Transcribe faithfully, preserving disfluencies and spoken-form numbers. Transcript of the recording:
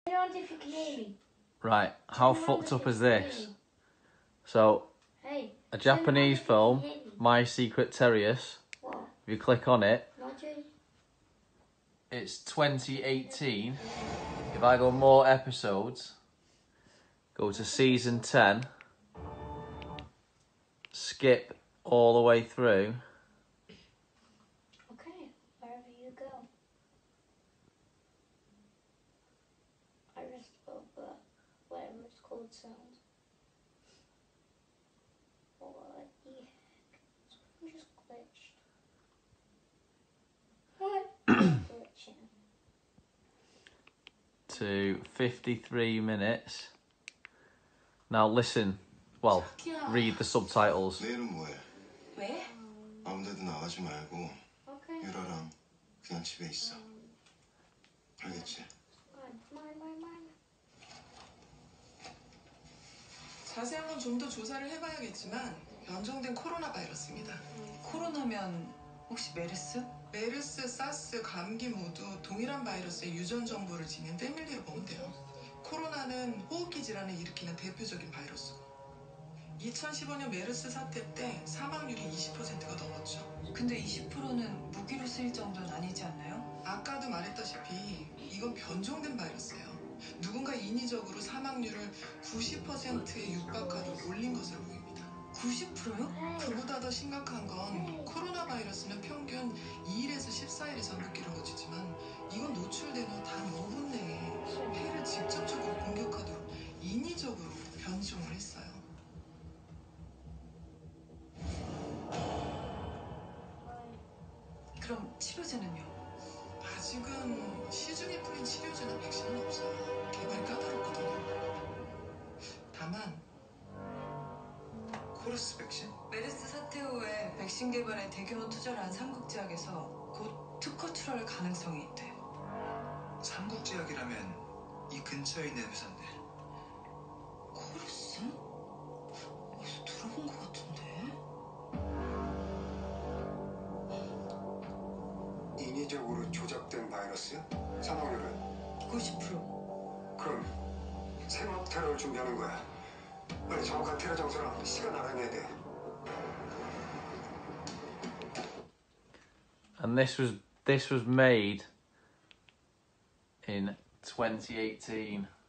If you can hear me. Right, how fucked up is this? So, hey, a Japanese film, My Secret Terrius. What? If you click on it, Roger? it's twenty eighteen. If I go more episodes, go to season ten, skip all the way through. Okay, wherever you go. I just spoke the whatever it's called sound. What the heck? Something just glitched. What? Glitching. To fifty-three minutes. Now listen, well, read the subtitles. 내일은 뭐해? 왜? 아무데도 나가지 말고 Okay. 유라랑 그냥 집에 있어. 알겠지? Mine, mine, mine. 자세한 건 좀 더 조사를 해봐야겠지만 변종된 코로나 바이러스입니다. 코로나면 혹시 메르스? 메르스, 사스, 감기 모두 동일한 바이러스의 유전 정보를 지닌 패밀리로 보면 돼요. 코로나는 호흡기 질환을 일으키는 대표적인 바이러스고 이천십오 년 메르스 사태 때 사망률이 이십 퍼센트가 넘었죠. 근데 이십 퍼센트는 무기로 쓰일 정도는 아니지 않나요? 아까도 말했다시피 이건 변종된 바이러스예요. 누군가 인위적으로 사망률을 구십 퍼센트에 육박하도록 올린 것으로 보입니다. 구십 퍼센트요? 그보다 더 심각한 건 코로나 바이러스는 평균 이 일에서 십사 일 이상 못 기록어지지만 이건 노출된 후 단 오 분 내에 폐를 직접적으로 공격하도록 인위적으로 변종을 했어요. 그럼 치료제는요? 아직은 시중에 풀린 치료제나 백신은 없어요. 개발이 까다롭거든요. 다만 코러스 백신? 메르스 사태 후에 백신 개발에 대규모 투자를 한 삼국제약에서 곧 특허 출원할 가능성이 있대. 삼국제약이라면 이 근처에 있는 회사인데. 코러스? 어디서 들어본 것 같은데? 인위적으로 조작된 바이러스야? 사망률은? 구십 퍼센트. 그럼 생업 테러를 준비하는 거야. 빨리 정확한 테러 장소랑 시간 알아내야 돼. And this was this was made in twenty eighteen.